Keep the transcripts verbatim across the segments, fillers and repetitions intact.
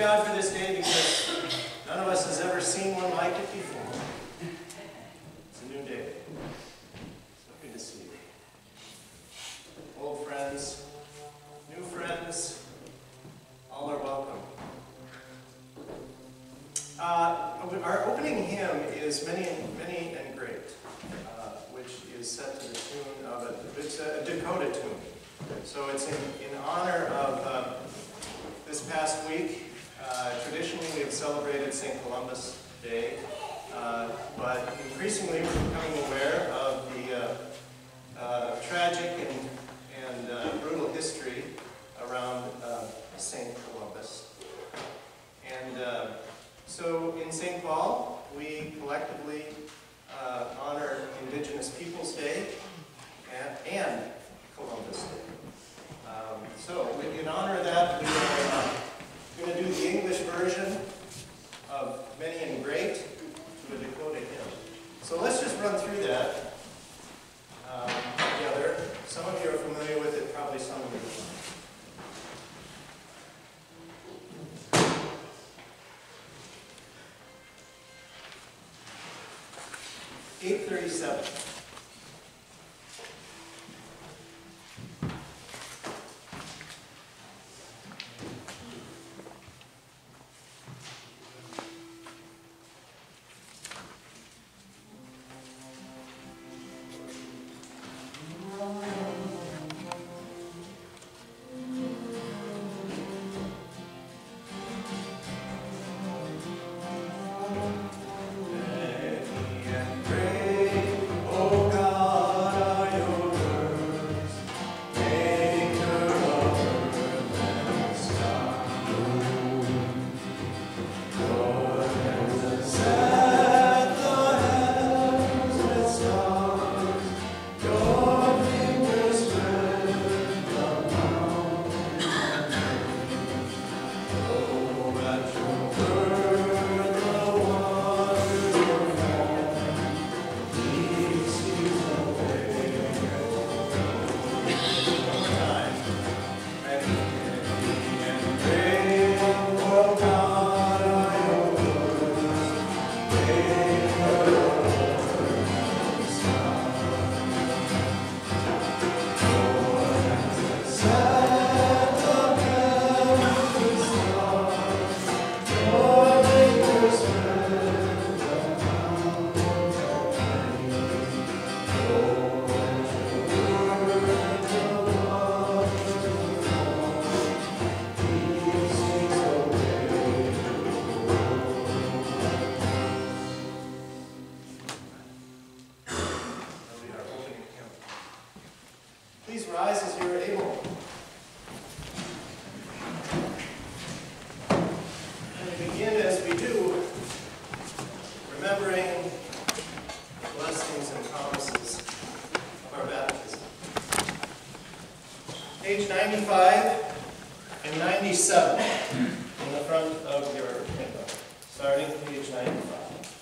God for this day because none of us has ever seen one like it before. It's a new day. So good to see you. Old friends, new friends, all are welcome. Uh, our opening hymn is Many and, Many and Great, uh, which is set to the tune of a, it's a Dakota tune. So it's in, in honor of uh, this past week. Uh, traditionally, we have celebrated Saint Columbus Day, uh, but increasingly we're becoming aware of the uh, uh, tragic and, and uh, brutal history around uh, Saint Columbus. And uh, so in Saint Paul, we collectively uh, honor Indigenous Peoples Day and, and Columbus Day. Um, so in honor of that, we are uh, going to do the English version of Many and Great to a Dakota hymn. So let's just run through that um, together. Some of you are familiar with it, probably some of you aren't. eight thirty-seven. Please rise as you are able. And we begin as we do, remembering the blessings and promises of our baptism. Page ninety-five and ninety-seven in the front of your hymnal, starting page ninety-five.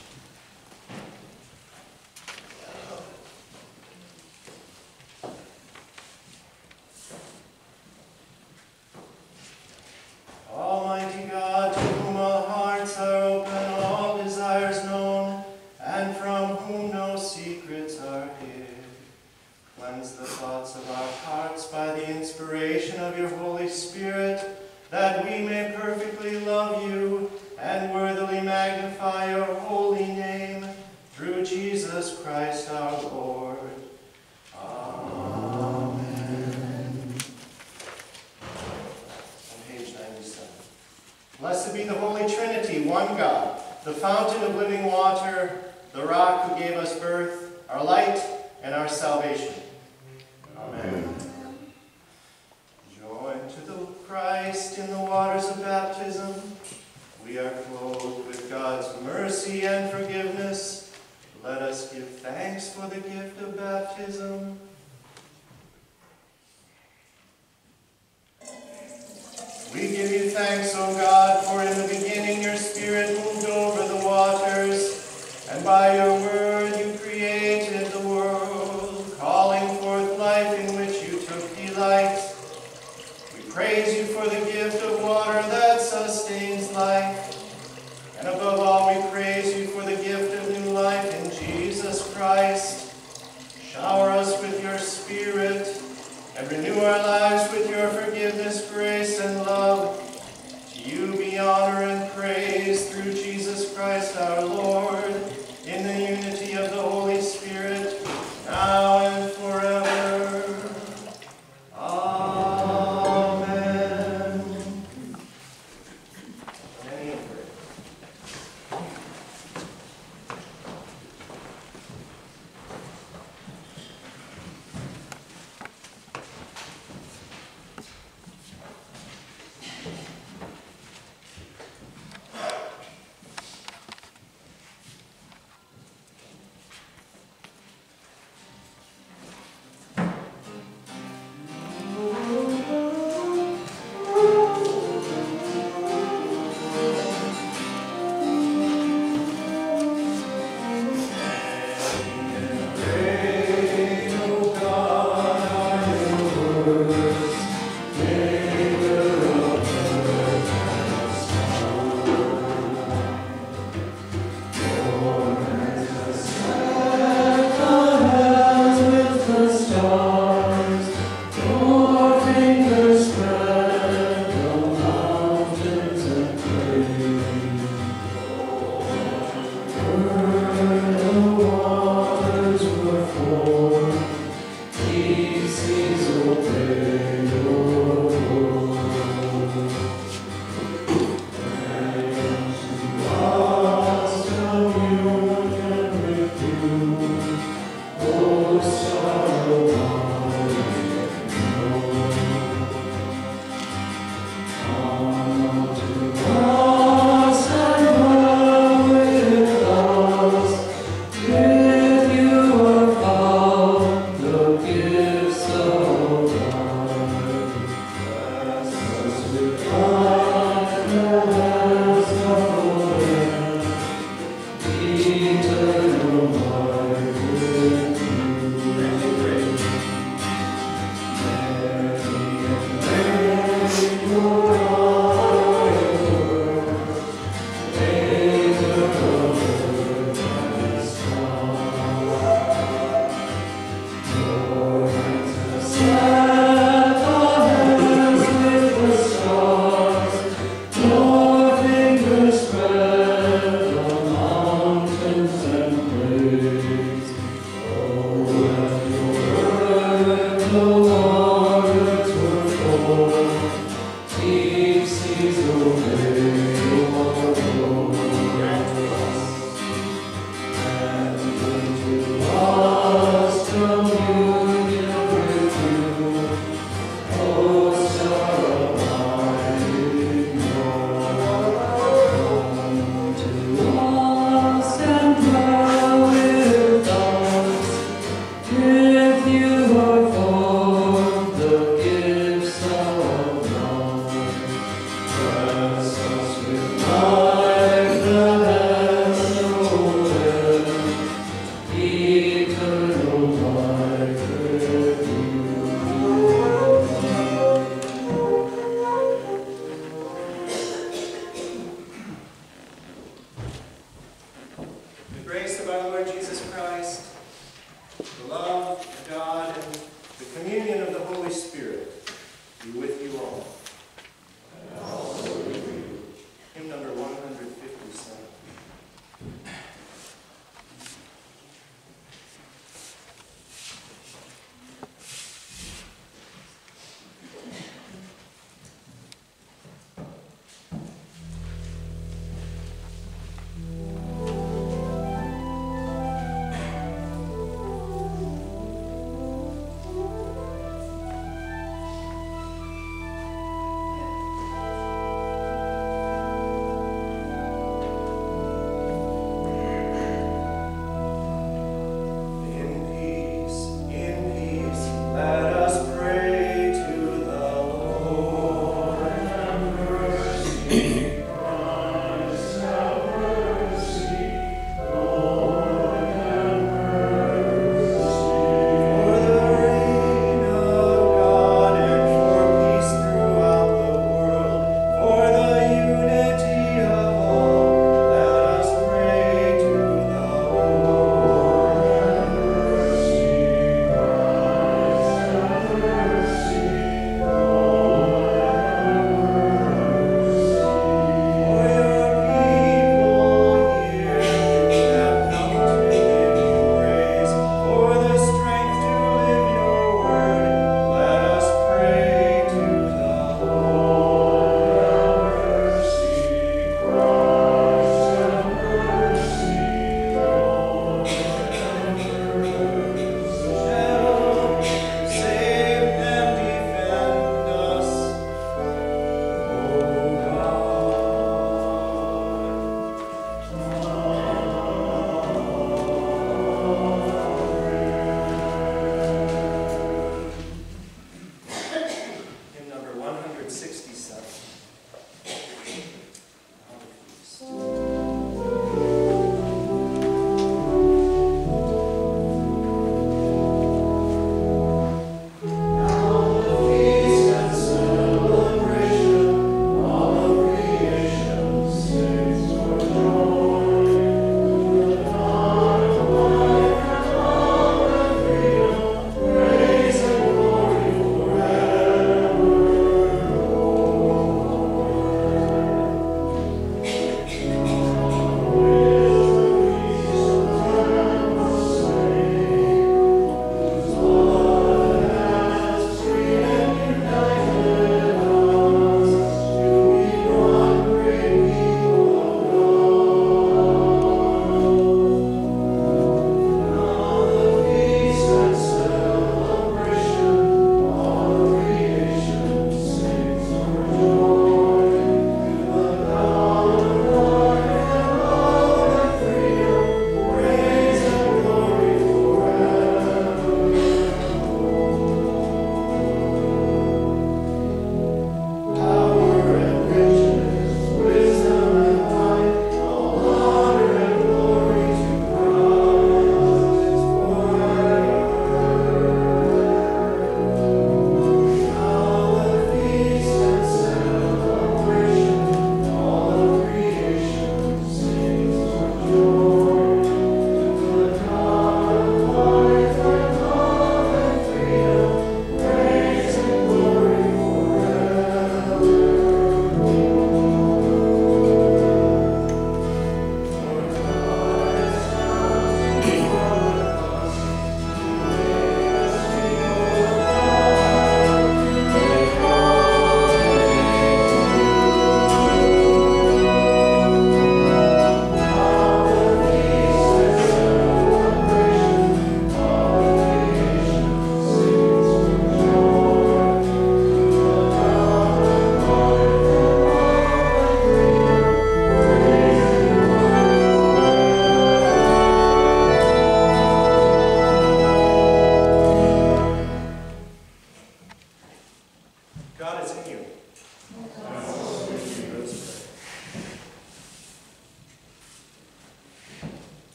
Almighty God, to whom all hearts are open, all desires known, and from whom no secrets are hid, cleanse the thoughts of our hearts by the inspiration of your Holy Spirit, that we may perfectly love you and worthily magnify your holy name, through Jesus Christ our Lord. Blessed be the Holy Trinity, one God, the fountain of living water, the rock who gave us birth, our light, and our salvation. Amen. Joined to the Christ in the waters of baptism, we are clothed with God's mercy and forgiveness. Let us give thanks for the gift of baptism. We give you thanks, O God, for in the beginning your Spirit moved over the waters, and by your word you created the world, calling forth life in which you took delight. We praise you for the gift of water that sustains Renew our lives with your forgiveness, grace, and love. To you be honor and praise through Jesus Christ our Lord, in the unity of the Holy Spirit, now and forever. Amen. Many and great.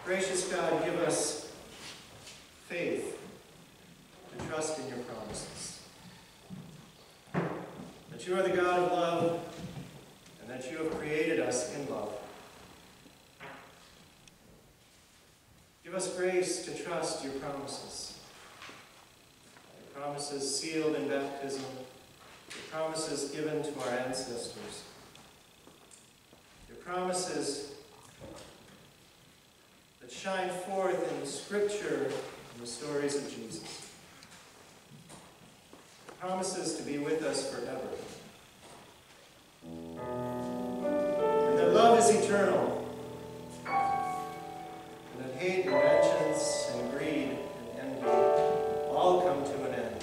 Gracious God, give us faith to trust in your promises. That you are the God of love, and that you have created us in love. Give us grace to trust your promises. Your promises sealed in baptism, your promises given to our ancestors. Your promises that shine forth in Scripture and the stories of Jesus. Your promises to be with us forever. And that love is eternal. And that hate and vengeance and greed and envy all come to an end.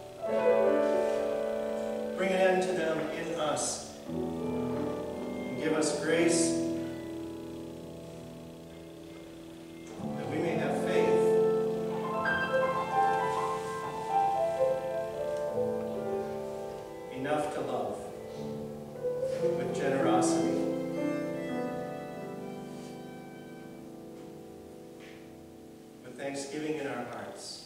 Bring an end to them in us. And give us grace that we may have faith. Enough to love with generosity. With thanksgiving in our hearts.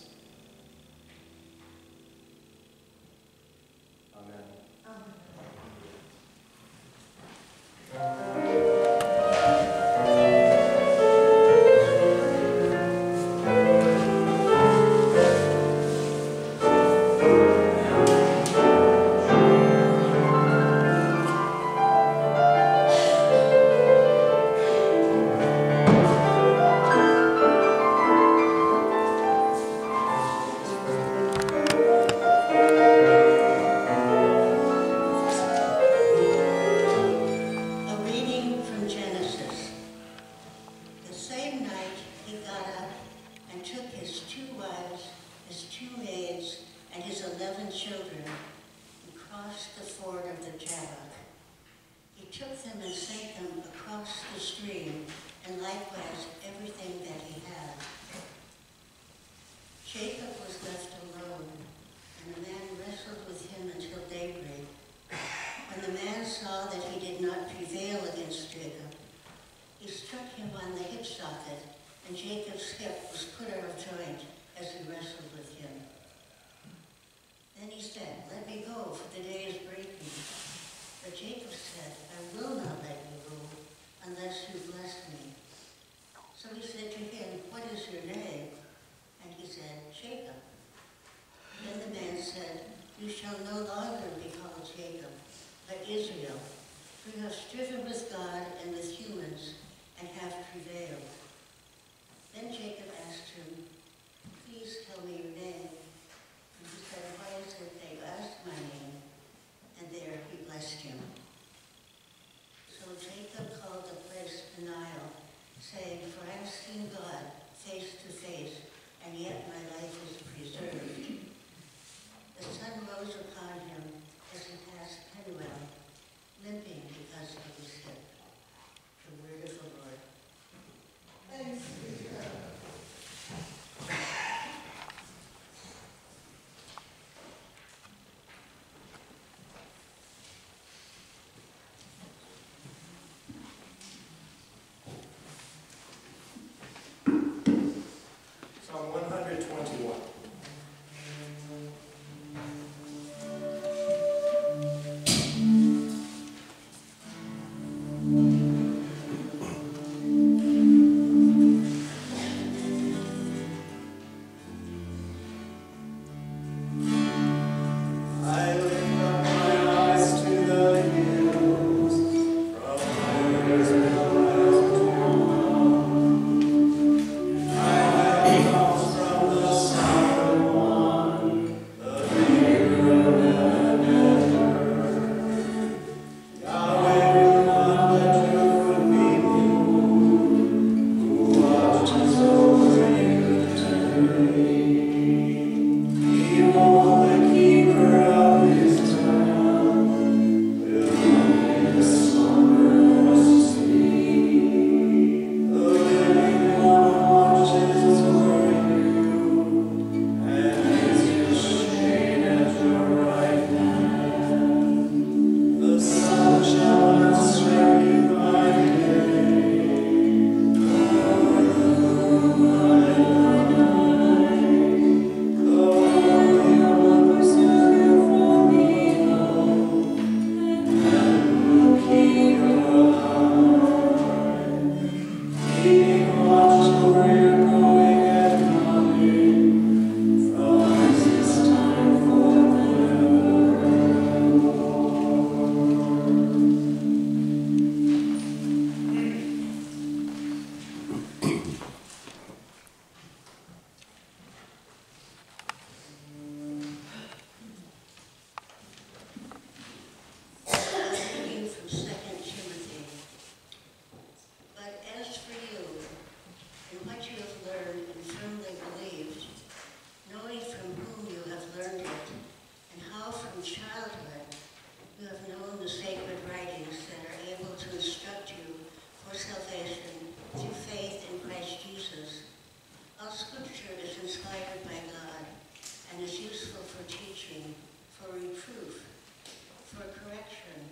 for teaching, for reproof, for correction,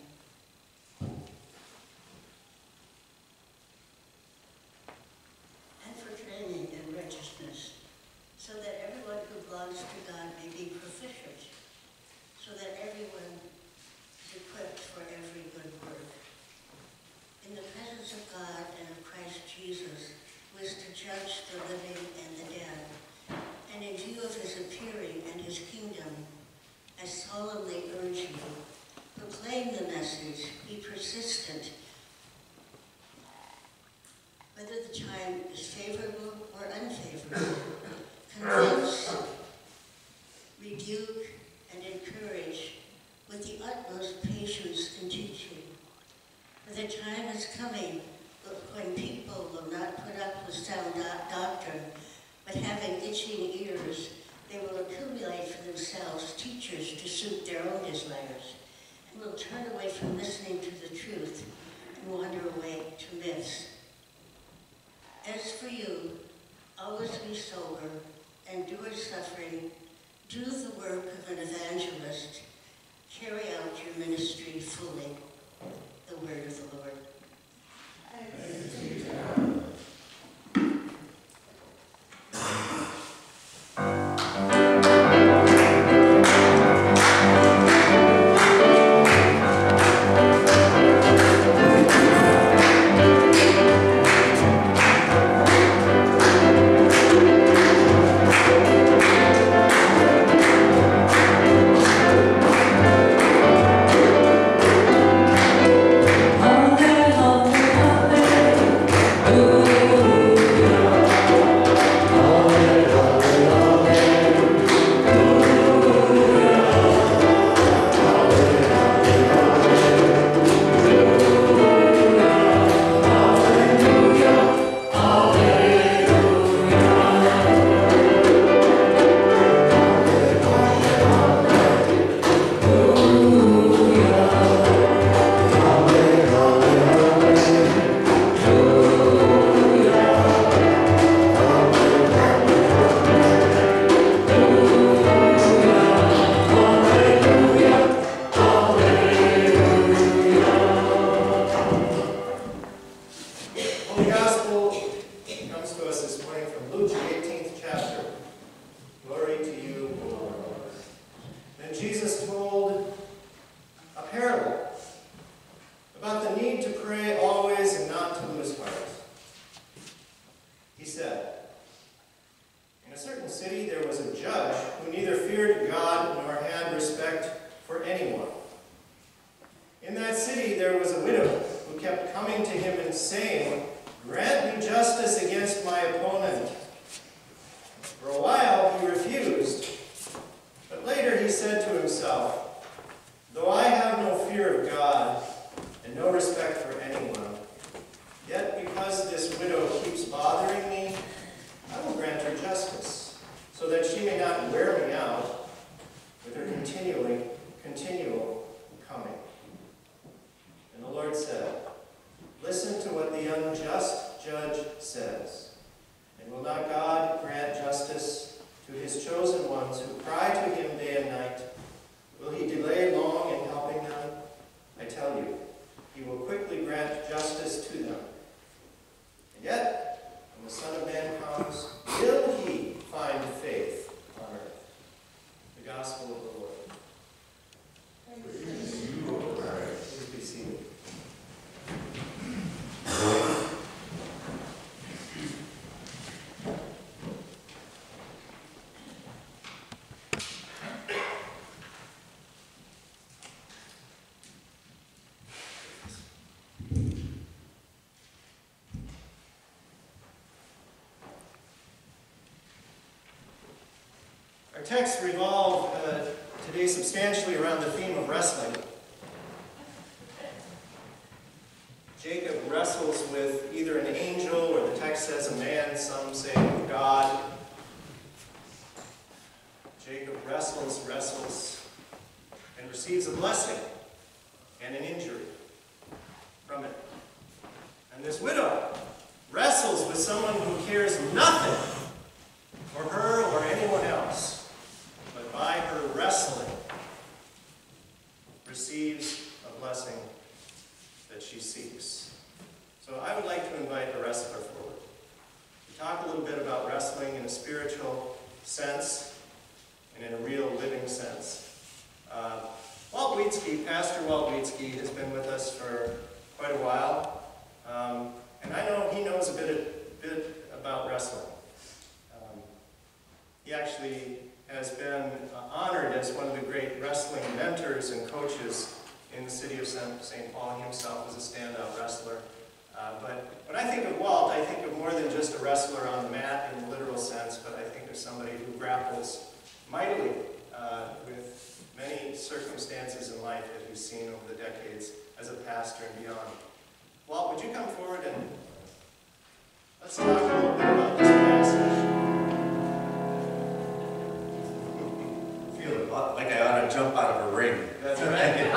and for training in righteousness, so that everyone who belongs to God may be proficient, so that everyone is equipped for every good work. In the presence of God and of Christ Jesus, who is to judge the living and the dead, and in view of his appearing and his kingdom, I solemnly urge you, proclaim the message, be persistent, whether the time is favorable or unfavorable. Convince, rebuke, and encourage with the utmost patience and teaching. For the time is coming when people will not put up with sound do- doctrine, but having itching ears, they will accumulate for themselves teachers to suit their own desires, and will turn away from listening to the truth and wander away to myths. As for you, always be sober, endure suffering, do the work of an evangelist, carry out your ministry fully. The word of the Lord. Thanks be to God. Our texts revolve uh, today substantially around the theme of wrestling. Jacob wrestles with either an angel, or the text says a man, some say God. Jacob wrestles, wrestles, and receives a blessing and an injury from it. And this widow wrestles with someone who cares nothing for her or anyone else, but by her wrestling receives a blessing that she seeks. So I would like to invite a wrestler forward to talk a little bit about wrestling in a spiritual sense and in a real living sense. Uh, Walt Wietzke, Pastor Walt Wietzke, has been with us for quite a while, um, and I know he knows a bit, a bit about wrestling. Um, he actually has been uh, honored as one of the great wrestling mentors and coaches in the city of Saint Paul. He himself was a standout wrestler. Uh, but when I think of Walt, I think of more than just a wrestler on the mat in the literal sense, but I think of somebody who grapples mightily uh, with many circumstances in life that he's seen over the decades as a pastor and beyond. Walt, would you come forward and let's talk a little bit about this passage. Feel it like I ought to jump out of a ring. That's right.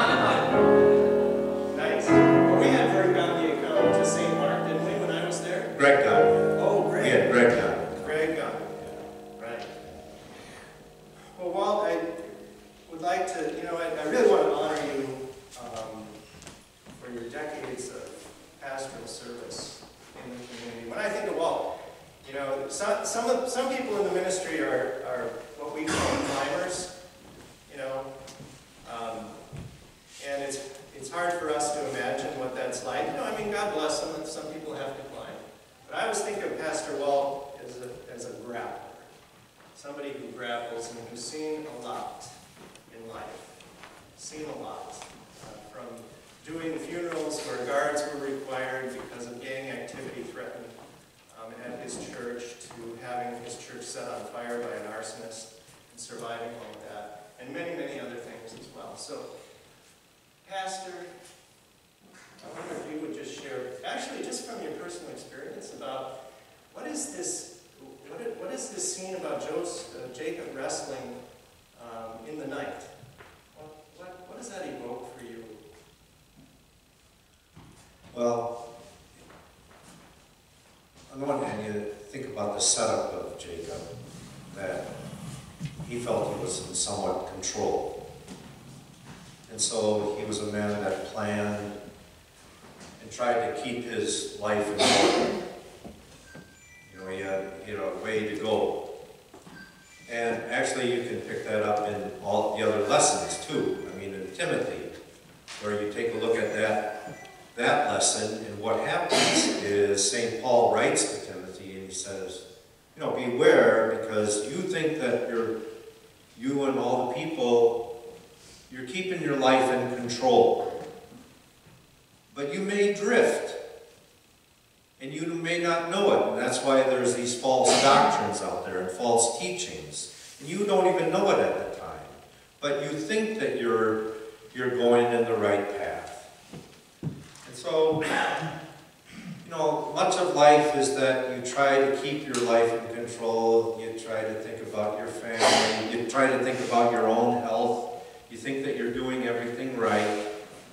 Nice. Well, we had Greg Gagne come to Saint Mark, didn't we, when I was there? Greg got it. Oh, Greg. We had Greg got it. Greg Gagne. Right. Well, Walt, I would like to, you know, I, I really want to honor you um, for your decades of pastoral service in the community. When I think of Walt, you know, some, some, of, some people in the ministry are, are what we call climbers, you know, um, and it's, it's hard for us to imagine what that's like. You know, I mean, God bless them, and some people have to climb. But I always think of Pastor Walt as a, as a grappler, somebody who grapples and who's seen a lot in life, seen a lot, uh, from doing funerals where guards were required because of gang activity threatened um, at his church, to having his church set on fire by an arsonist and surviving all of that, and many, many other things as well. So, Pastor, I wonder if you would just share, actually just from your personal experience, about what is this, what is, what is this scene about Joseph, uh, Jacob wrestling um, in the night? What, what, what does that evoke for you? Well, on the one hand, you think about the setup of Jacob, that he felt he was in somewhat control. And so he was a man that planned and tried to keep his life in order. You know, he had, he had a way to go. And actually you can pick that up in all the other lessons too. I mean, in Timothy, where you take a look at that, that lesson, and what happens is Saint Paul writes to Timothy and he says, you know, beware, because you think that you're, you and all the people, you're keeping your life in control. But you may drift, and you may not know it, and that's why there's these false doctrines out there and false teachings. And you don't even know it at the time, but you think that you're, you're going in the right path. And so, you know, much of life is that you try to keep your life in control, you try to think about your family, you try to think about your own health. You think that you're doing everything right,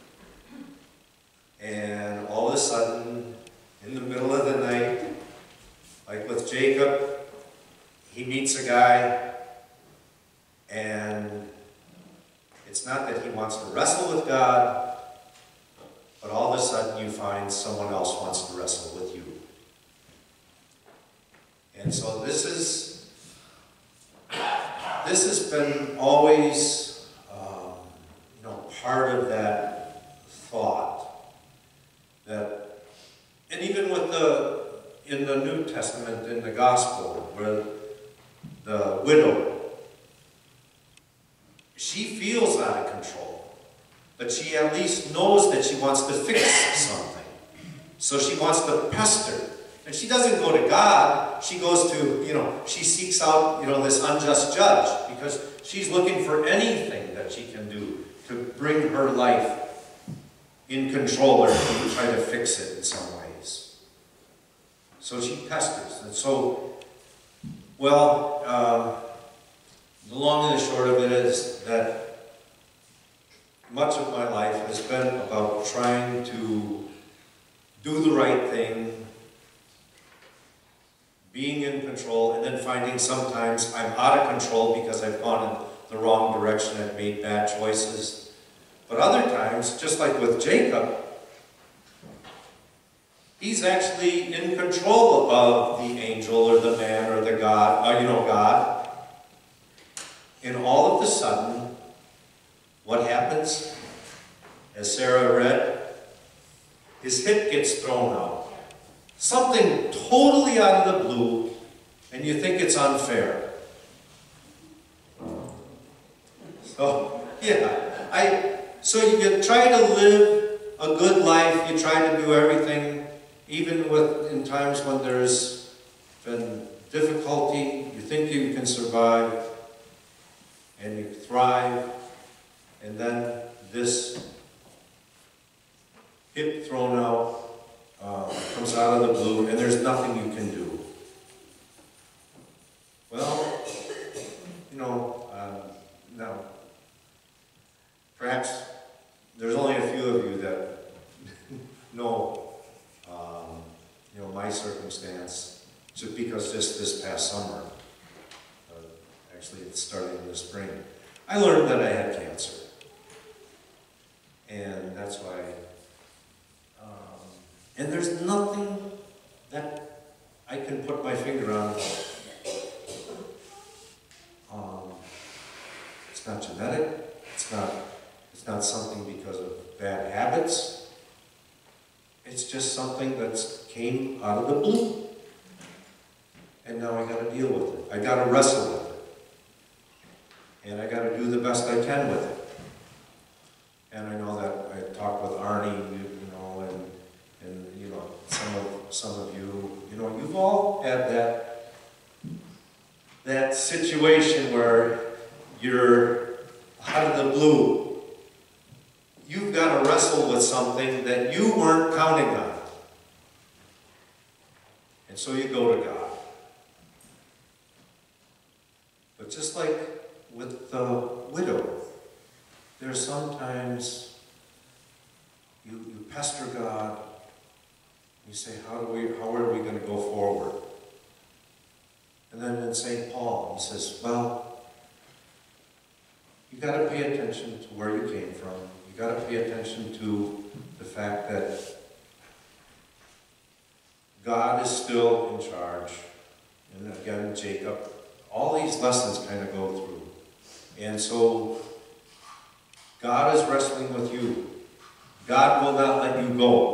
and all of a sudden, in the middle of the night, like with Jacob, he meets a guy, and it's not that he wants to wrestle with God, but all of a sudden you find someone else wants to wrestle with you. And so this is, this has been always part of that thought, that, and even with the, in the New Testament, in the Gospel, where the widow, she feels out of control, but she at least knows that she wants to fix something. So she wants to pester. And she doesn't go to God, she goes to, you know, she seeks out, you know, this unjust judge, because she's looking for anything that she can do to bring her life in control, or to try to fix it in some ways. So she pesters. And so, well, um, the long and the short of it is that much of my life has been about trying to do the right thing, being in control, and then finding sometimes I'm out of control because I've gone in the wrong direction and made bad choices. But other times, just like with Jacob, he's actually in control of the angel or the man or the God, or, you know, God. And all of a sudden, what happens? As Sarah read, his hip gets thrown out. Something totally out of the blue, and you think it's unfair. So, yeah, I, so you try to live a good life, you try to do everything, even with, in times when there's been difficulty, you think you can survive, and you thrive, and then this hip thrown out uh, comes out of the blue, and there's nothing you can do. Well, you know, um, now, perhaps there's only a few of you that know, um, you know, my circumstance, just because just this past summer, uh, actually it started in the spring, I learned that I had cancer. And that's why, um, and there's nothing that I can put my finger on. Um, it's not genetic, it's not, it's not something because of bad habits. It's just something that came out of the blue. And now I gotta deal with it. I gotta wrestle with it. And I gotta do the best I can with it. And I know that I talked with Arnie, you, you know, and, and you know, some of some of you, you know, you've all had that that situation where you're out of the blue. You've got to wrestle with something that you weren't counting on. And so you go to God. But just like with the widow, there's sometimes you, you pester God. You say, how do we, how are we going to go forward? And then in Saint Paul, he says, well, you got to pay attention to where you came from. You got to pay attention to the fact that God is still in charge. And again, Jacob, all these lessons kind of go through. And so God is wrestling with you. God will not let you go.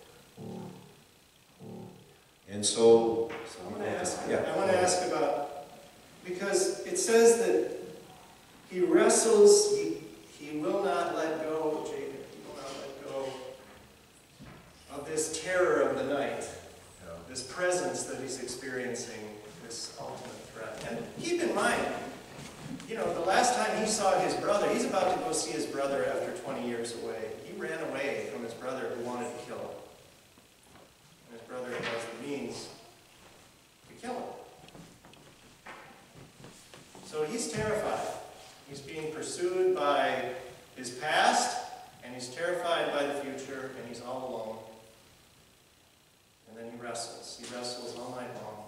And so, So I want to ask, yeah. I want to ask about, because it says that he wrestles, he, he will not let go, Jacob, he will not let go of this terror of the night, Yeah. this presence that he's experiencing, this ultimate threat. And keep in mind, you know, the last time he saw his brother, he's about to go see his brother after twenty years away. He ran away from his brother who wanted to kill him. And his brother has the means to kill him. So he's terrified. He's being pursued by his past, and he's terrified by the future, and he's all alone. And then he wrestles. He wrestles all night long.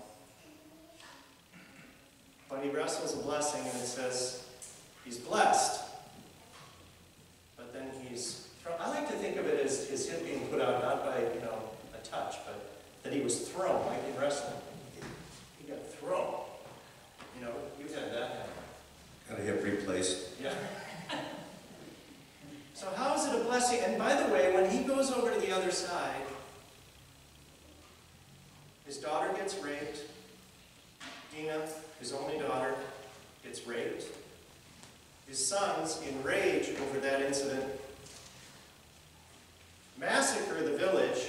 But he wrestles a blessing, and it says he's blessed. But then he's thrown. I like to think of it as his hip being put out, not by, you know, a touch, but that he was thrown, like in wrestling. He got thrown. You know, you've had that happen. Got a hip replaced. Yeah. So how is it a blessing? And by the way, when he goes over to the other side, his daughter gets raped. Dinah, his only daughter, gets raped. His sons, in rage over that incident, massacre the village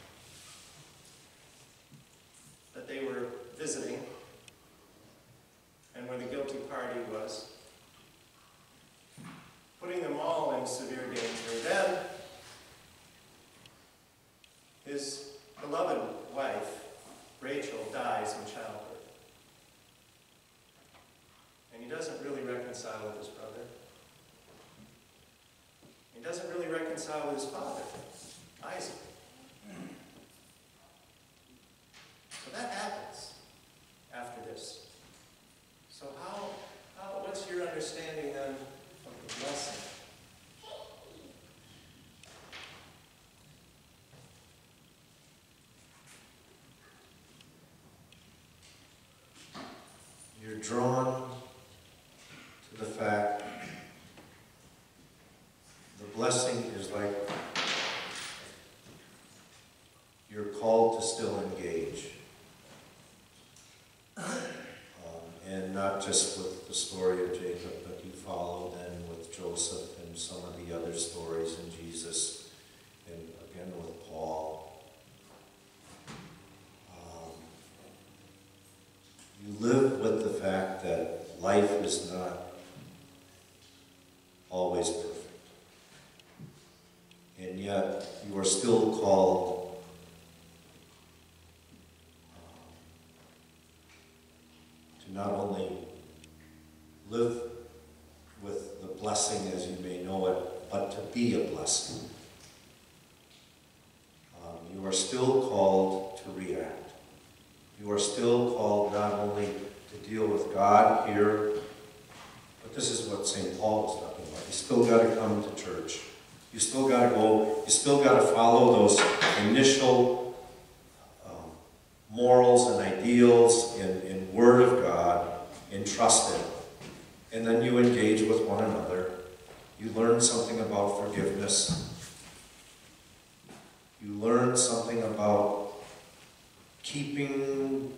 that they were visiting and where the guilty party was, putting them all in severe danger. Then, his beloved wife, Rachel, dies in childbirth. And he doesn't really reconcile with his brother. He doesn't really reconcile with his father, Isaac. So that happens after this. So how, how what's your understanding the blessing. You're drawn to the fact the blessing is like you're called to still engage. Um, and not just with the story of Jacob, but you follow then with Joseph and some of the other stories in Jesus, and again with Paul. Um, you live with the fact that life is not always perfect. And yet you are still called not only live with the blessing as you may know it, but to be a blessing. Um, you are still called to react. You are still called not only to deal with God here, but this is what Saint Paul was talking about. You still got to come to church. You still got to go, you still got to follow those initial um, morals and ideals in, in Word of God, and trust it. And then you engage with one another. You learn something about forgiveness. You learn something about keeping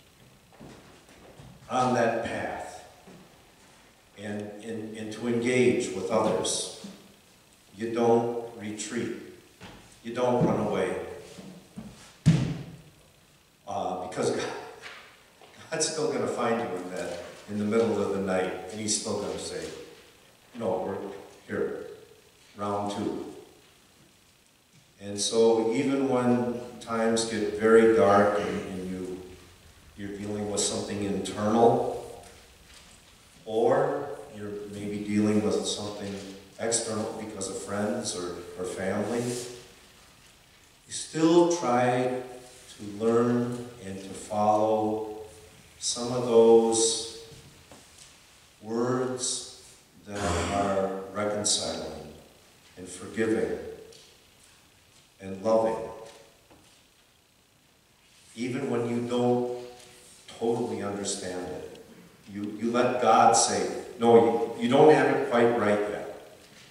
on that path and, and, and to engage with others. You don't retreat. You don't run away. Uh, because God, God's still going to find you in that, in the middle of the night, and He's still going to say, no, we're here, round two. And so even when times get very dark and, and you, you're dealing with something internal, or you're maybe dealing with something external because of friends or, or family, you still try to learn and to follow some of those words that are reconciling and forgiving and loving. Even when you don't totally understand it. You, you let God say, no, you, you don't have it quite right yet.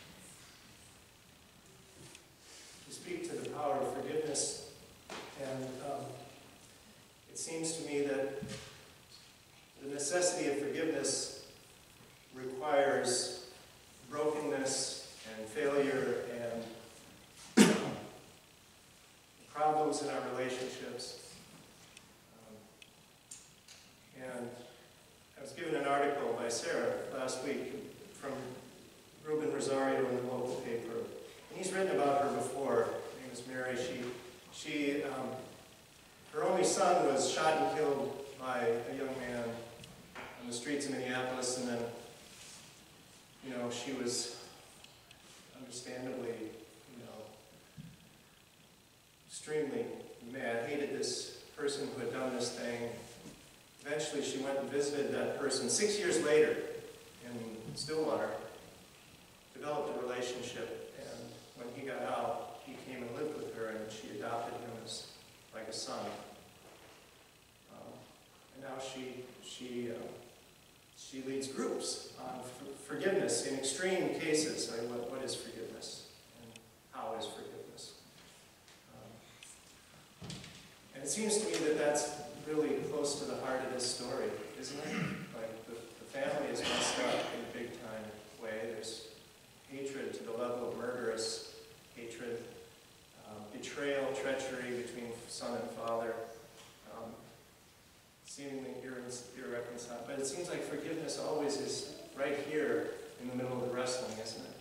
To speak to the power of forgiveness, and um, it seems to me that the necessity of forgiveness requires brokenness and failure and um, problems in our relationships. Um, and I was given an article by Sarah last week from Ruben Rosario in the local paper. And he's written about her before. Her name is Mary. She, she, um, her only son was shot and killed by a young man on the streets of Minneapolis, and then, you know, she was understandably, you know, extremely mad, hated this person who had done this thing. Eventually she went and visited that person six years later in Stillwater, developed a relationship, and when he got out, he came and lived with her, and she adopted him as like a son. Um, and now she, she, uh, she leads groups on forgiveness in extreme cases. I mean, what, what is forgiveness? And how is forgiveness? Um, and it seems to me that that's really close to the heart of this story, isn't it? Like, the, the family is messed up in a big-time way. There's hatred to the level of murderous hatred, um, betrayal, treachery between son and father, um, seemingly irre- irreconcilable. But it seems like forgiveness always is right here in the middle of the wrestling, isn't it?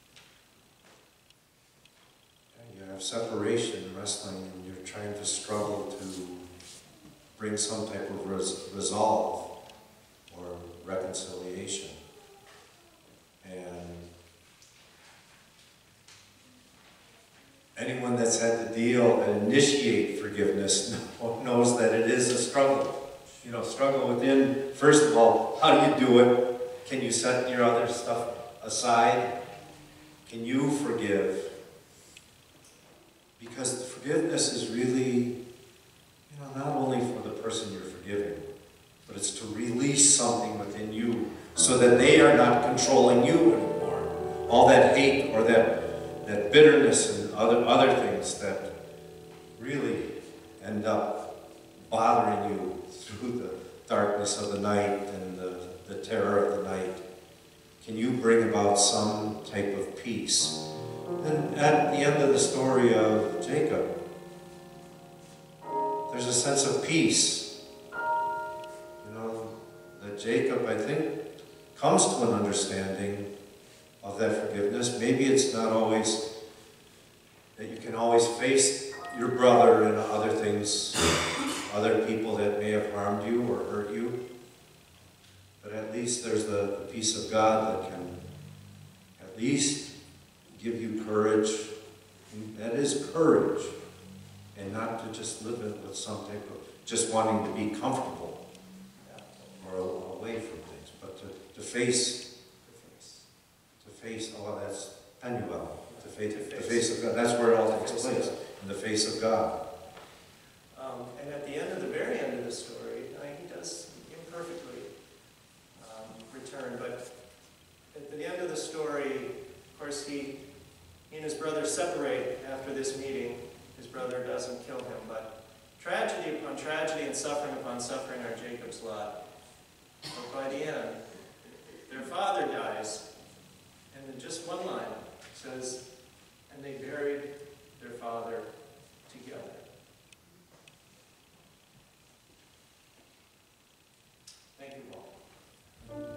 You have separation, wrestling, and you're trying to struggle to bring some type of res resolve or reconciliation. And anyone that's had to deal and initiate forgiveness knows that it is a struggle. You know, struggle within, first of all, how do you do it? Can you set your other stuff aside, can you forgive? Because forgiveness is really, you know, not only for the person you're forgiving, but it's to release something within you so that they are not controlling you anymore. All that hate or that, that bitterness and other, other things that really end up bothering you through the darkness of the night and the, the terror of the night. Can you bring about some type of peace? And at the end of the story of Jacob, there's a sense of peace. You know, that Jacob, I think, comes to an understanding of that forgiveness. Maybe it's not always that you can always face your brother and other things, other people that may have harmed you or hurt you. But at least there's the, the peace of God that can at least give you courage. That is courage. And not to just live it with some type of just wanting to be comfortable or away from things, but to, to face, to face, oh, that's Penuel, to face, the face of God. That's where it all takes place, in the face of God. Um, and at the end of the very end of the story, I mean, he does imperfectly um, return, but at the end of the story, of course, he, he and his brother separate after this meeting. His brother doesn't kill him, but tragedy upon tragedy and suffering upon suffering are Jacob's lot. But by the end, their father dies, and in just one line says, and they buried their father together. Thank you, Paul.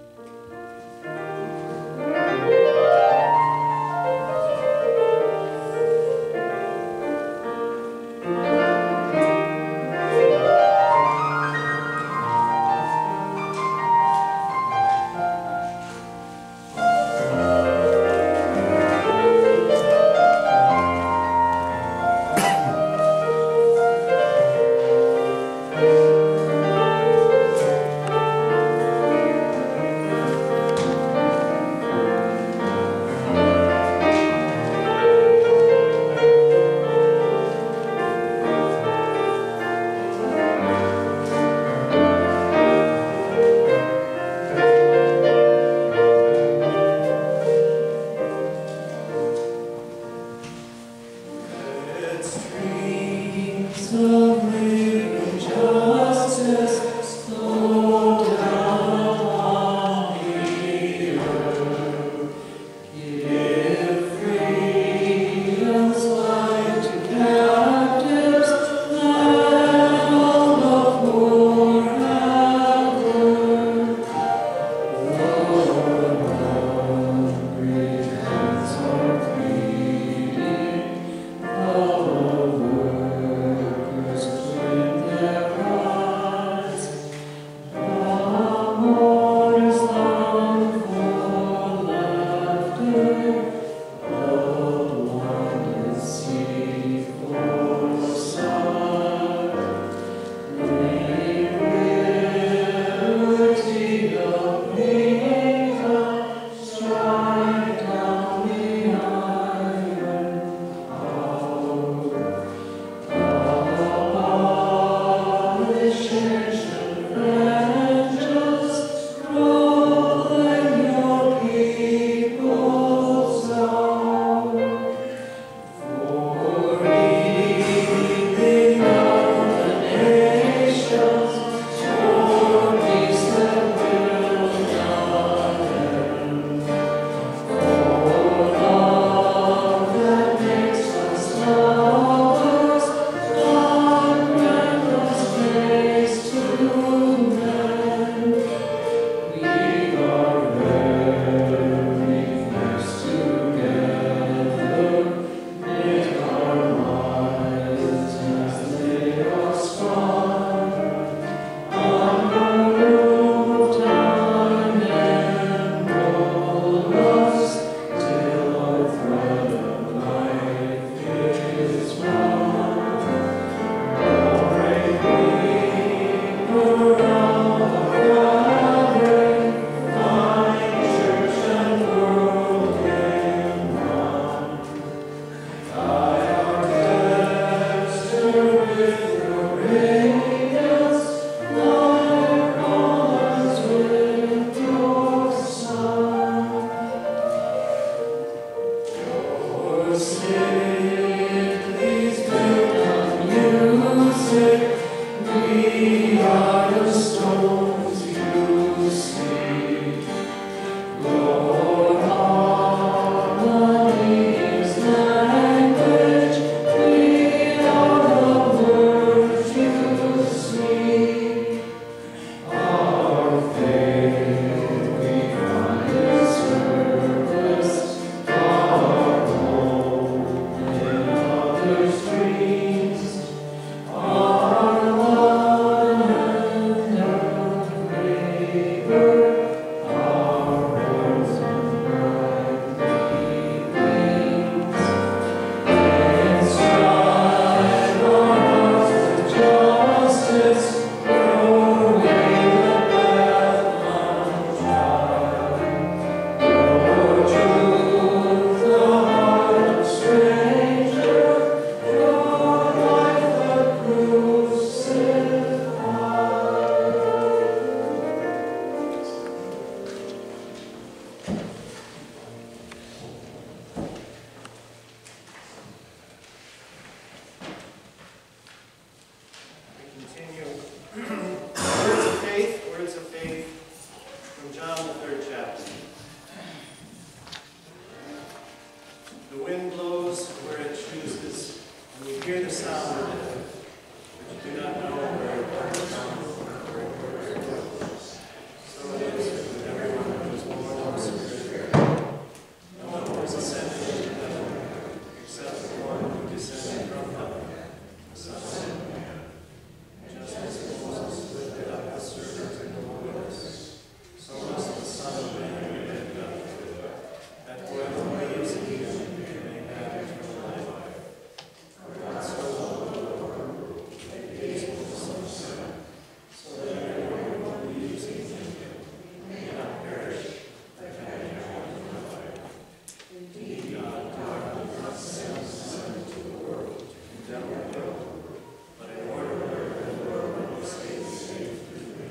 The wind blows where it chooses, and we hear the sound of it, but you do not know where it comes from or where it goes. So it is with everyone who is born of the Spirit. No one who is ascended into heaven, except the one who descended from heaven, the Son of Man. Just as Moses lifted up the serpent in the wilderness, so must the Son of Man be lifted up, that whoever believes in him may have eternal life. For God so loved the world, that he gave his Son, so that everyone who believes in him may not perish, but have eternal life. Indeed, God, God did not send his Son into the world to condemn the world, but in order that the world might be saved through him.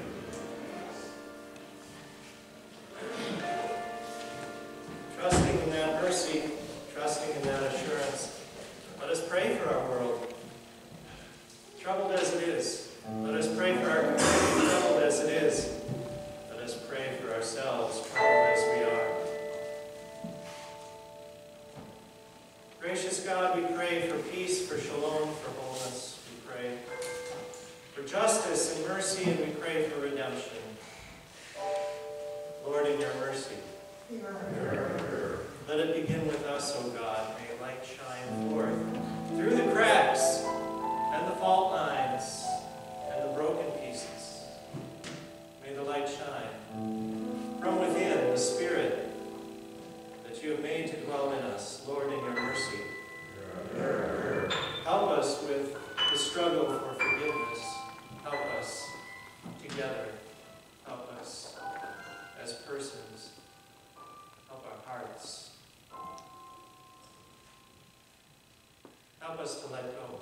Trusting in that mercy, trusting in that assurance, let us pray for our world. Troubled as it is, let us pray for our community, troubled as it is. Let us pray for ourselves, troubled as we are. Gracious God, we pray for peace, for shalom, for wholeness. We pray for justice and mercy, and we pray for redemption. Lord, in your mercy, let it begin with us, O God. May light shine forth through the cracks and the fault lines and the broken pieces. May the light shine from within, the Spirit that you have made to dwell in us. Lord, in your mercy, help us with the struggle for forgiveness. Help us together. Help us as persons. Help our hearts. Help us to let go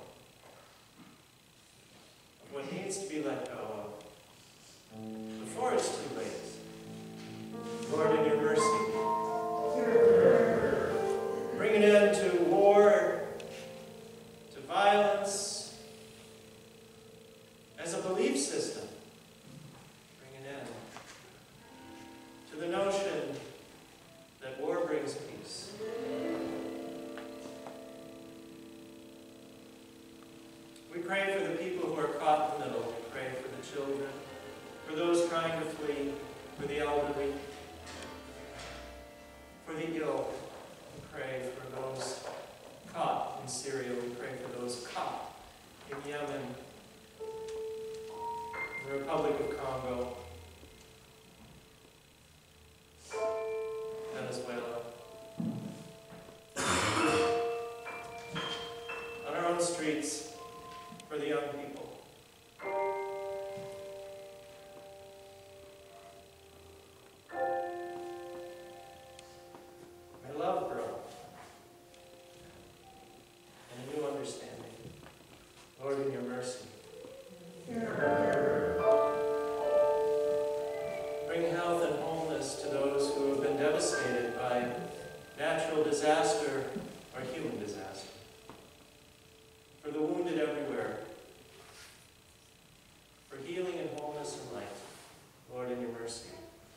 of what needs to be let go of before it's too late. Lord, in your mercy, bring an end to war, to violence, as a belief system. Bring an end to the notion that war brings peace. We pray for the people who are caught in the middle. We pray for the children, for those trying to flee, for the elderly, for the ill. We pray for those caught in Syria. We pray for those caught in Yemen, in the Republic of Congo, Venezuela. On our own streets, for the young people. May love grow and a new understanding. Lord, in your mercy, bring health and wholeness to those who have been devastated by natural disaster or human disaster. For the wounded everywhere, for healing and wholeness and light. Lord, in your mercy.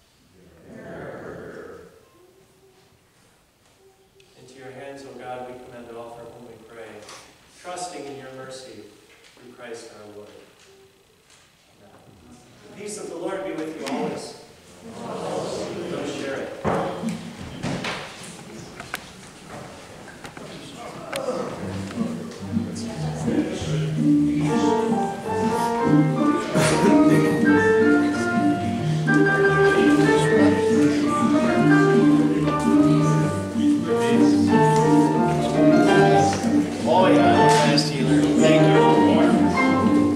Into your hands, O God, we commend all for whom we pray, trusting in your mercy through Christ our Lord. Amen. The peace of the Lord be with you always. Let's share it. Oh yeah, fast healer. Thank you, Lord.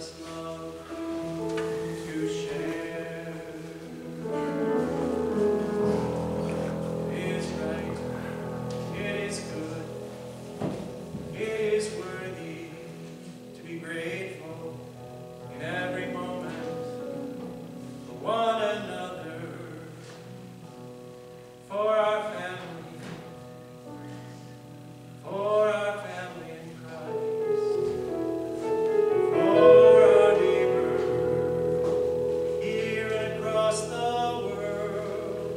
us love to share. It is right, it is good, it is worthy to be grateful in every moment for one another, for our family, for our family in Christ, for our neighbor here and across the world.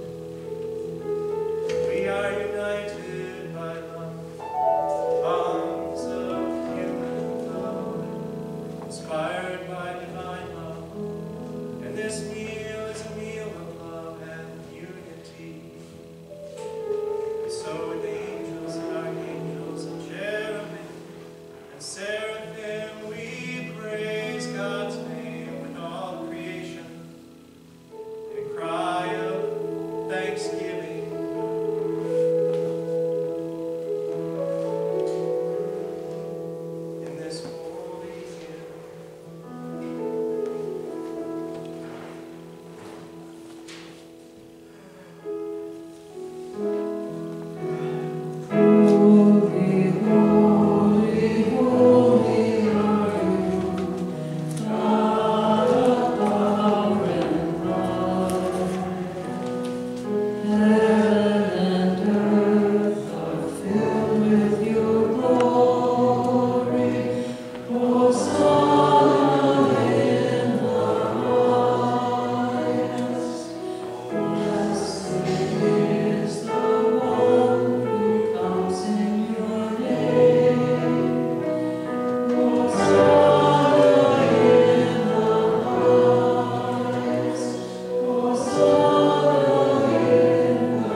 We are united by love, bonds of human love, inspired by divine love, and this meal is a meal of love and unity. And so with angels and archangels and cherubim and seraphim, we praise God's name with all creation in a cry of thanksgiving. In this holy hymn. Holy, holy, holy are you, God of power and might. Heaven and earth are filled with your glory. Hosanna in the highest. Blessed is the one who comes in your name. Hosanna in the highest. Hosanna in the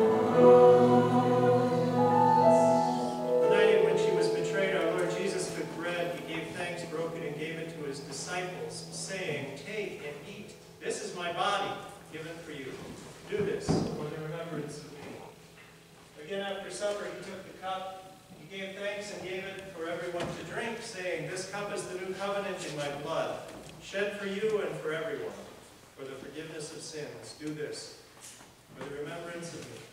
The night in which he was betrayed, our Lord Jesus took bread, he gave thanks, broke it, and gave it to his disciples, saying, "Take and eat. This is my body, given for you. Do this for the remembrance of me." Again, after supper, he took the cup, he gave thanks and gave it for everyone to drink, saying, "This cup is the new covenant in my blood, shed for you and for everyone, for the forgiveness of sins. Do this for the remembrance of me."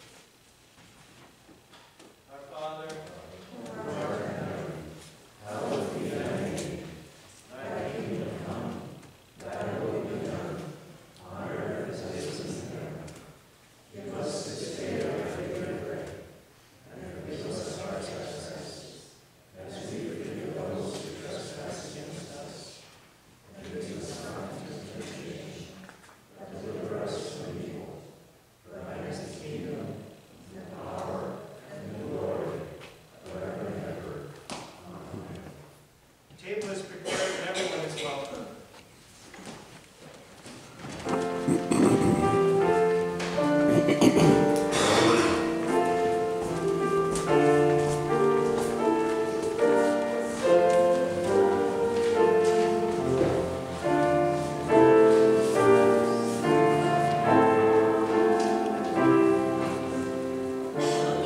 Our Father, who art in heaven, hallowed be thy name. Thy kingdom come, thy will be done, on earth as it is in heaven. Give us this day our daily bread, and forgive us our trespasses, as we forgive those who trespass against us. And lead us not into temptation, but deliver us from evil. For thine is the kingdom, and the power, and the glory, forever and ever. Amen. The table is prepared and everyone is welcome.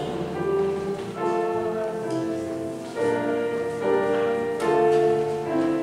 Hosanna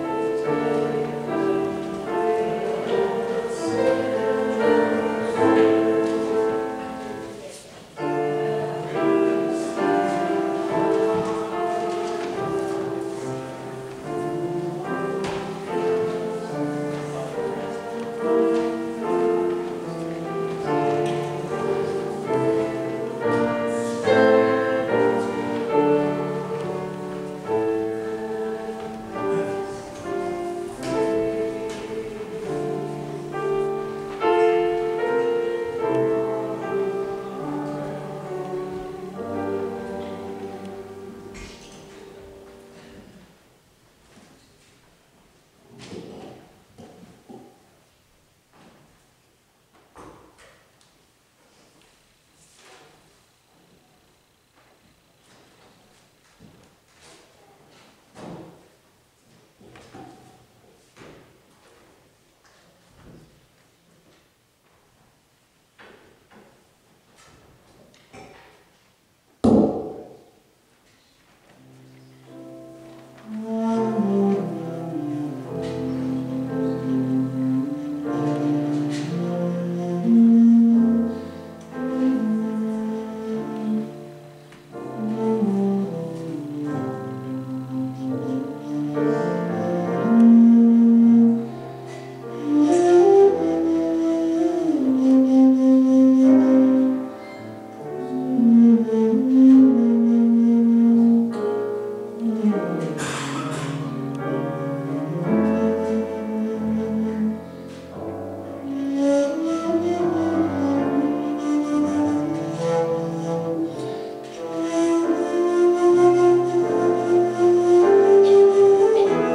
Thank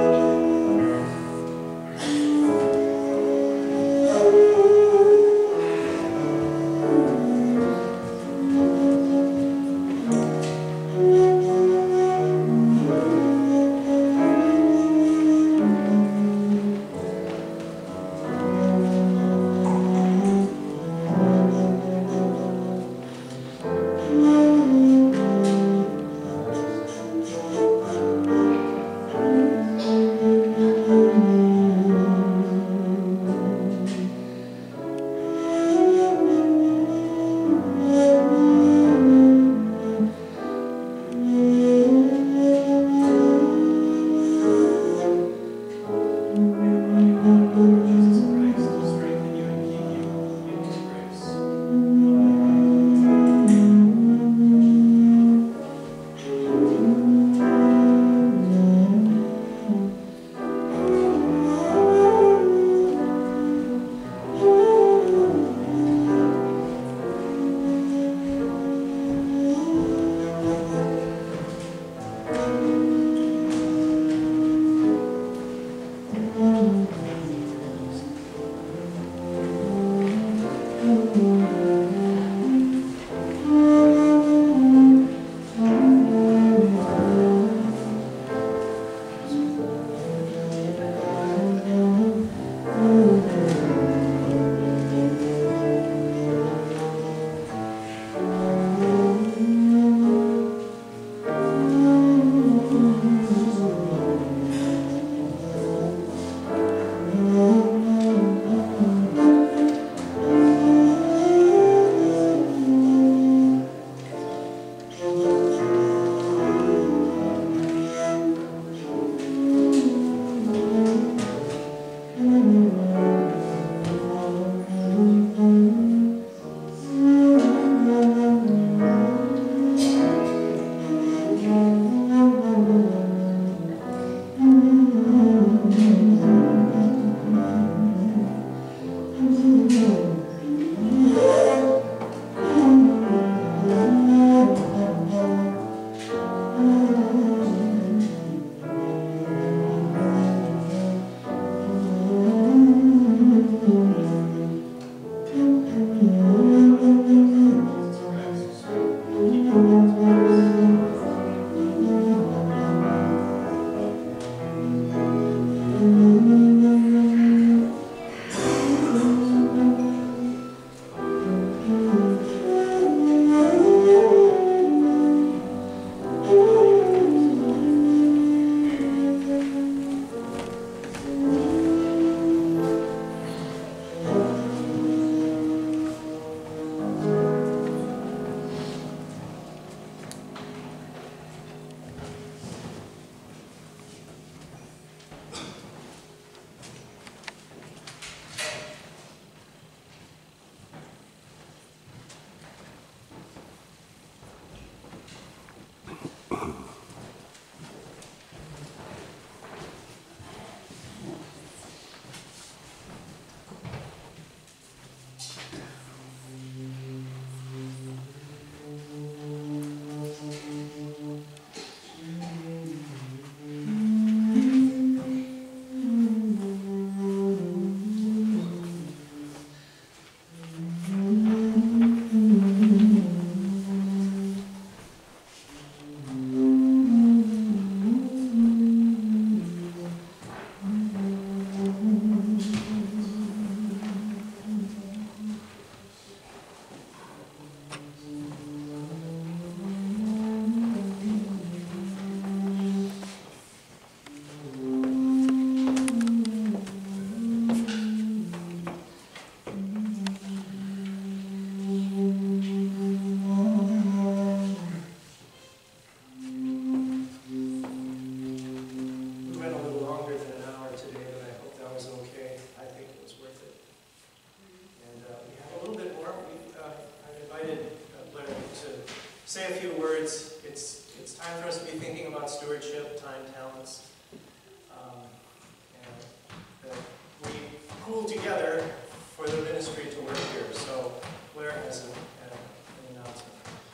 pooled together for the ministry to work here. So Blair has an, an announcement.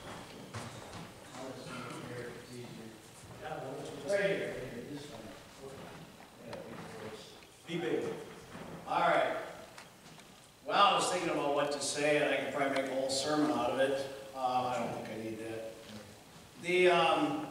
Yeah, why don't you just- Right here. Be big. All right. Well, I was thinking about what to say, and I could probably make a whole sermon out of it. Uh, I don't think I need that. The um,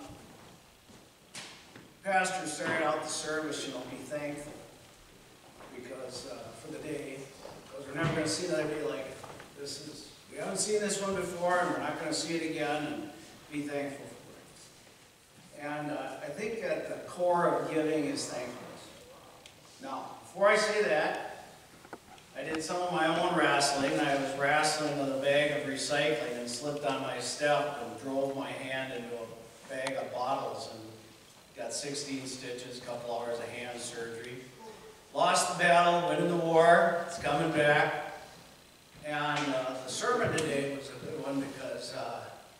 pastor started out the service, you know, be thankful because uh, for the day, because we're never going to see another day like it. This is we haven't seen this one before, and we're not going to see it again. And be thankful for it. And uh, I think at the core of giving is thankfulness. Now, before I say that, I did some of my own wrestling. I was wrestling with a bag of recycling and slipped on my step and drove my hand into a bag of bottles and got sixteen stitches, a couple hours of hand surgery. Lost the battle, winning the war, it's coming back. And uh, the sermon today was a good one because uh,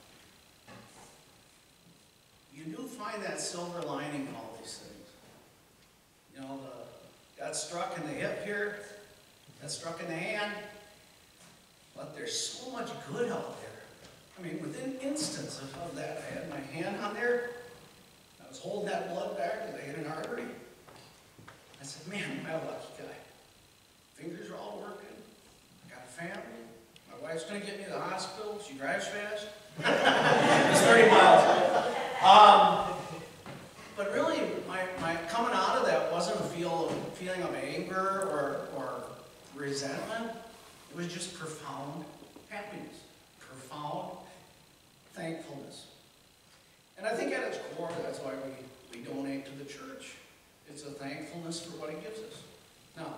you do find that silver lining in all these things. You know, the, got struck in the hip here, got struck in the hand, but there's so much good out there. I mean, within instance of, of that, I had my hand on there, I was holding that blood back because I hit an artery. I said, man, am I a lucky guy. Fingers are all working, I got a family, my wife's going to get me to the hospital, she drives fast. It's thirty miles. Um, but really, my, my coming out of that wasn't a feel of, feeling of anger or, or resentment. It was just profound happiness, profound thankfulness. And I think at its core, that's why we, we donate to the church. It's a thankfulness for what He gives us. Now,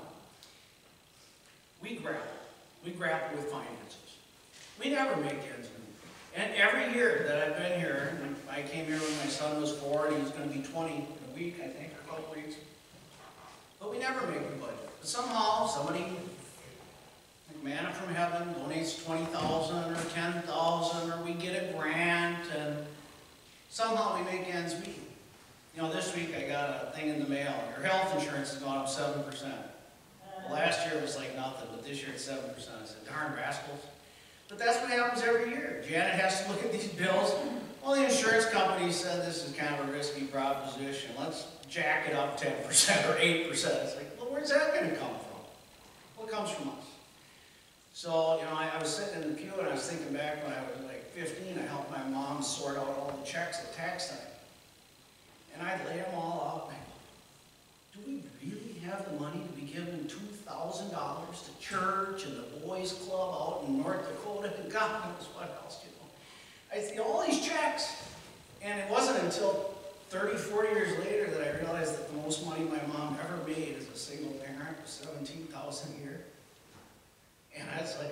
we grapple. We grapple with finances. We never make ends meet. And every year that I've been here, and I came here when my son was four, and he was going to be twenty in a week, I think, or a couple weeks. But we never make a budget. But somehow, somebody, like manna from heaven, donates twenty thousand dollars or ten thousand dollars, or we get a grant, and somehow we make ends meet. You know, this week I got a thing in the mail. Your health insurance has gone up seven percent. Well, last year it was like nothing, but this year it's seven percent. I said, darn rascals. But that's what happens every year. Janet has to look at these bills. Well, the insurance company said this is kind of a risky proposition. Let's jack it up ten percent or eight percent. It's like, well, where's that going to come from? What comes from us? So, you know, I, I was sitting in the pew and I was thinking back when I was like fifteen, I helped my mom sort out all the checks at tax time. And I'd lay them all out and I go, do we really have the money to be giving two thousand dollars to church and the boys club out in North Dakota and God knows what else, you know. I see all these checks. And it wasn't until thirty, forty years later that I realized that the most money my mom ever made as a single parent was seventeen thousand dollars a year. And I was like,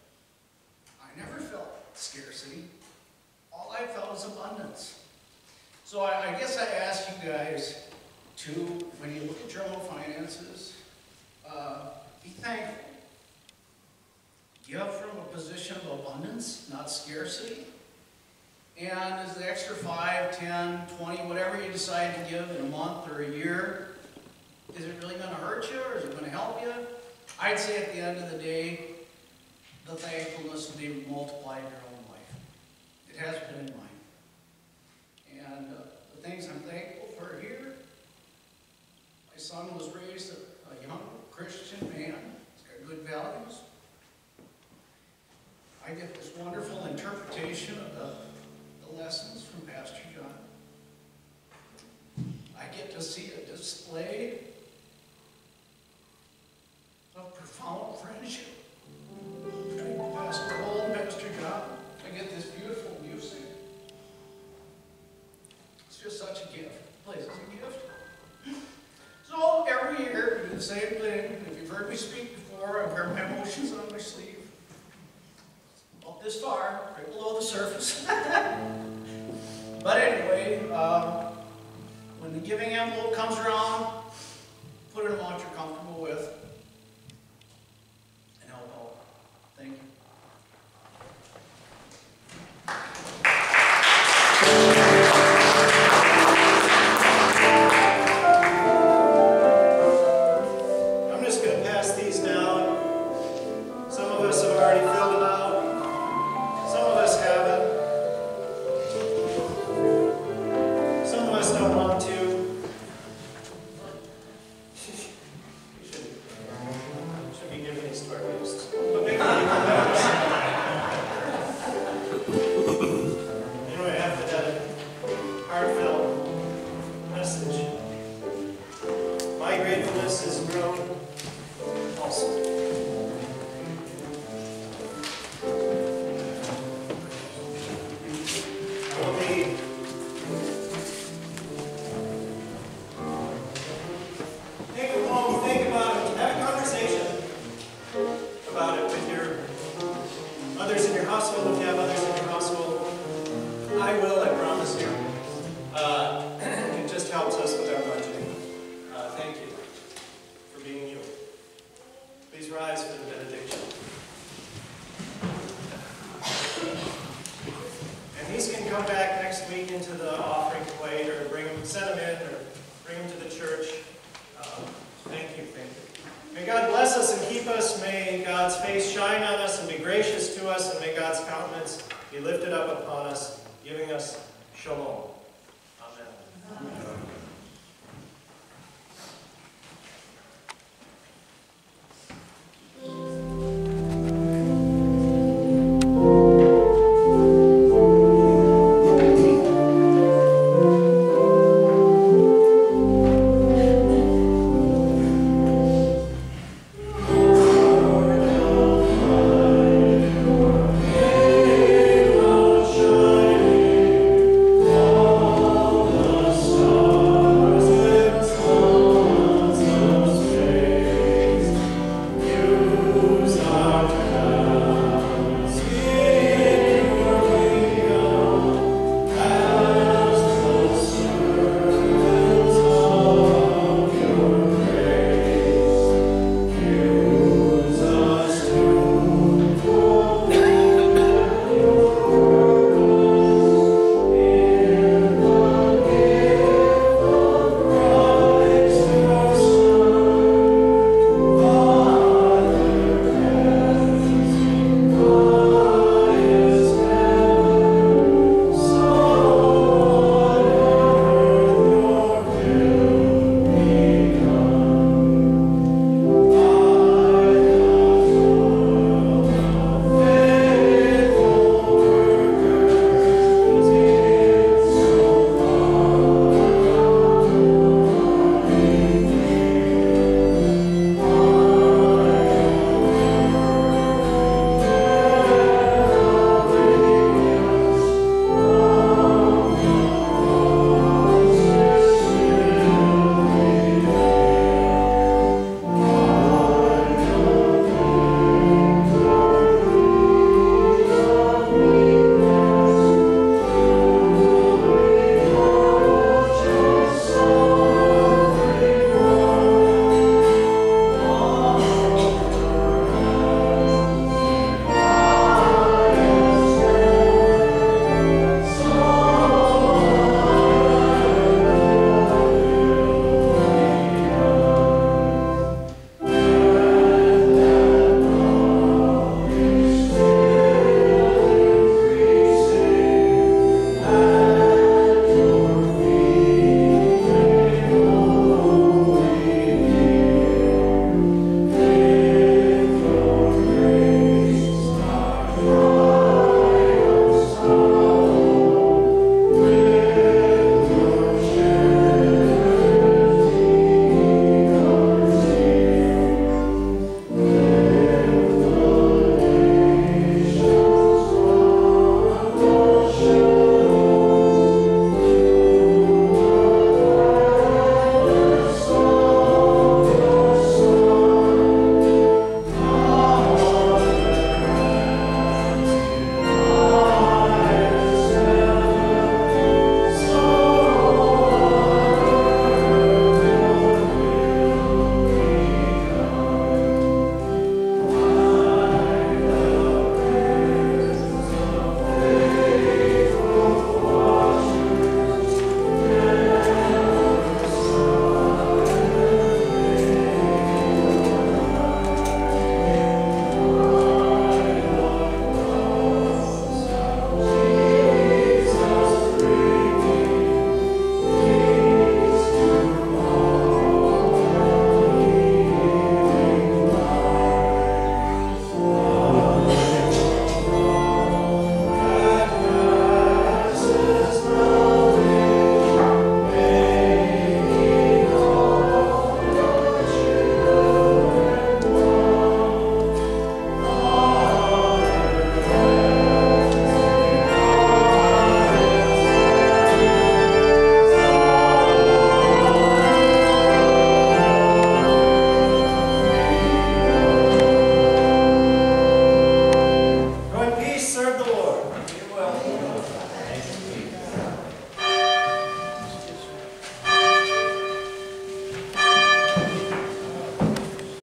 I never felt scarcity. All I felt was abundance. So I, I guess I ask you guys to, when you look at your own finances, uh, be thankful. Give from a position of abundance, not scarcity. And is the extra five, ten, twenty, whatever you decide to give in a month or a year, is it really going to hurt you or is it going to help you? I'd say at the end of the day, the thankfulness will be multiplied in your own life. It has been in mine. And uh, the things I'm thankful for here, my son was raised a, a young Christian man. He's got good values. I get this wonderful interpretation of the, the lessons from Pastor John. I get to see a display of profound friendship between Pastor Cole and Pastor John. I get this beautiful music. It's just such a gift. The place is a gift. So every year we do the same thing. If you've heard me speak before, I wear my emotions on my sleeve. About this far, right below the surface. But anyway, um, when the giving envelope comes around, put it in what you're comfortable with. And help out. Thank you. I'm just going to pass these down. holiness is grown also. I will be take it home, think about it, have a conversation about it with your others in your household, if you have others in your household. I will, I promise you. Uh, it just helps us with our budgeting. Uh, thank you for being you. Please rise for the benediction. And these can come back next week into the offering plate, or bring them, send them in, or bring them to the church. Um, thank you, thank you. May God bless us and keep us. May God's face shine on us and be gracious to us, and may God's countenance be lifted up upon us, giving us shalom.